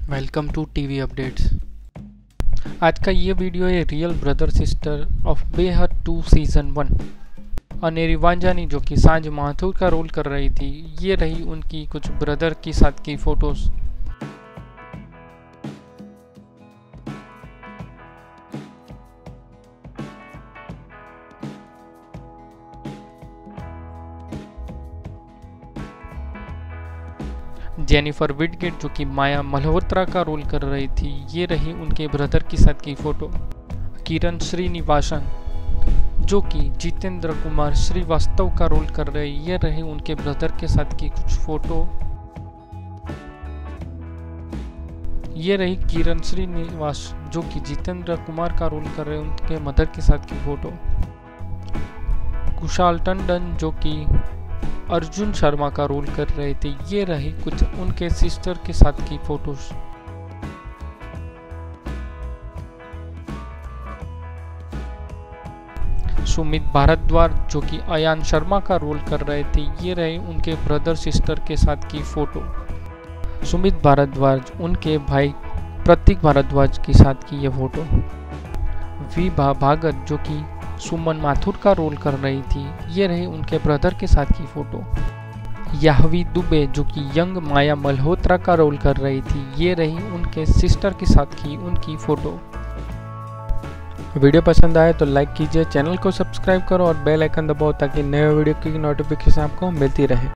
Welcome to TV updates. आज का ये वीडियो है रियल ब्रदर सिस्टर ऑफ बेहद 2 सीजन 1। अनेरी वांजानी जो कि सांझ माथुर का रोल कर रही थी, ये रही उनकी कुछ ब्रदर के साथ की फोटोज। जेनिफर विडगेट जो कि माया मल्होत्रा का रोल कर रही थी, ये रही उनके ब्रदर के साथ की फोटो। किरण श्रीनिवासन जो कि जितेंद्र कुमार श्रीवास्तव का रोल कर रहे, ये रहे उनके ब्रदर के साथ की कुछ फोटो। ये रही किरण श्रीनिवास जो कि जितेंद्र कुमार का रोल कर रहे, उनके मदर के साथ की फोटो। कुशाल टंडन जो कि अर्जुन शर्मा का रोल कर रहे थे, ये रही कुछ उनके सिस्टर के साथ की फोटोज। सुमित भारद्वाज जो कि अयान शर्मा का रोल कर रहे थे, ये रहे उनके ब्रदर सिस्टर के साथ की फोटो। सुमित भारद्वाज उनके भाई प्रतीक भारद्वाज के साथ की ये फोटो। विभा भागत जो कि सुमन माथुर का रोल कर रही थी, ये रहे उनके ब्रदर के साथ की फोटो। याहवी दुबे जो कि यंग माया मल्होत्रा का रोल कर रही थी, ये रही उनके सिस्टर के साथ की उनकी फोटो। वीडियो पसंद आए तो लाइक कीजिए, चैनल को सब्सक्राइब करो और बेल आइकन दबाओ ताकि नए वीडियो की नोटिफिकेशन आपको मिलती रहे।